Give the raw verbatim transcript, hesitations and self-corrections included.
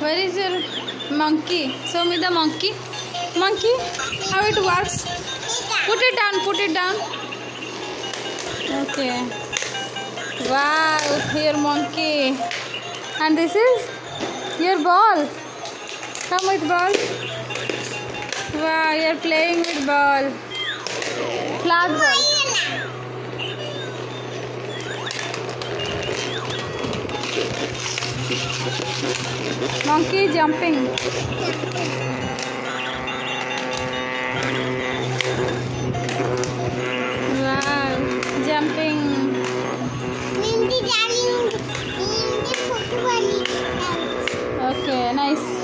Where is your monkey? Show me the monkey. Monkey, how it works? Put it down, put it down. Okay. Wow, your monkey. And this is your ball. Come with ball. Wow, you're playing with ball. Flat ball. Monkey jumping. Wow, jumping. Okay, nice.